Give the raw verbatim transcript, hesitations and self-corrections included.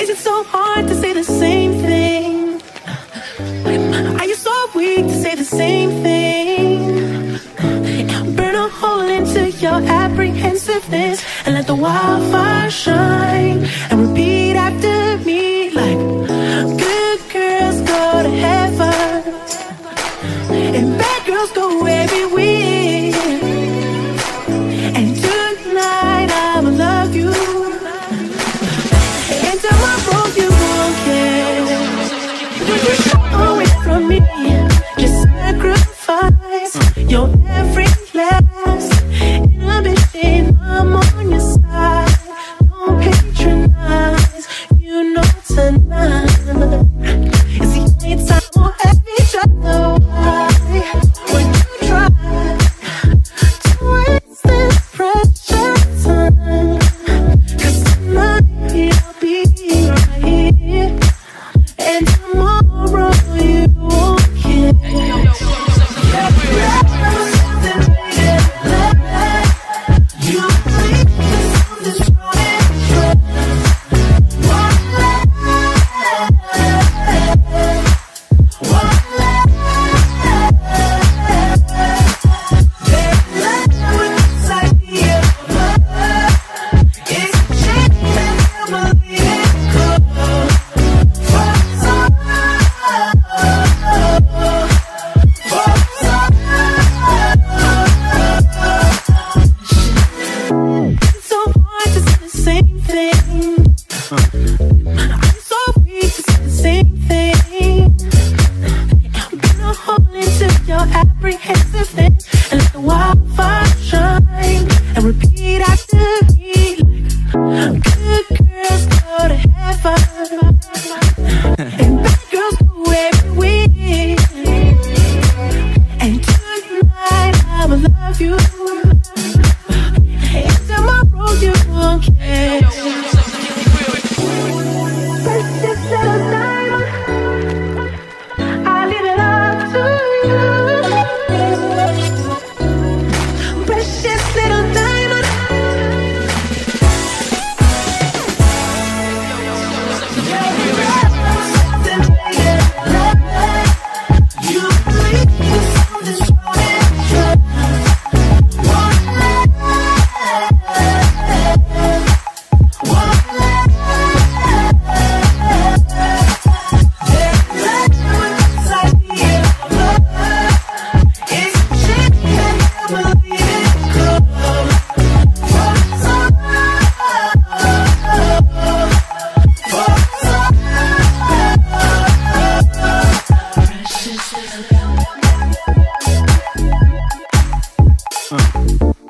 Is it so hard to say the same thing? Are you so weak to say the same thing? Burn a hole into your apprehensiveness and let the wildfire shine. And repeat after me like good girls go to heaven and bad girls go everywhere. And tonight I'ma love you, and tomorrow you won't care. When you go away from me, just sacrifice your every last inhibition. I'm on your side, don't patronize. You know tonight is the only time we'll have each other. Why would you try to waste this precious time? 'Cause tonight I'll be right here, and tomorrow you won't care. You believe this running trust. One life, one life. There's nothing with this idea of love. It's a chain that I believe in could. Focus on, focus on. It's so hard to say the same thing. I'm so weak to say the same thing. Burn a hole into your apprehensiveness and let the wildfire shine. And repeat after me like good girls go to heaven and bad girls go everywhere. And tonight I'ma love you, and tomorrow you won't care. Precious little diamond, I leave it up to you. Precious little diamond. You believe this running trust. One life, one life. There's nothing with this idea of love. It's a chain that I believe in could. Focus on, focus on. Precious little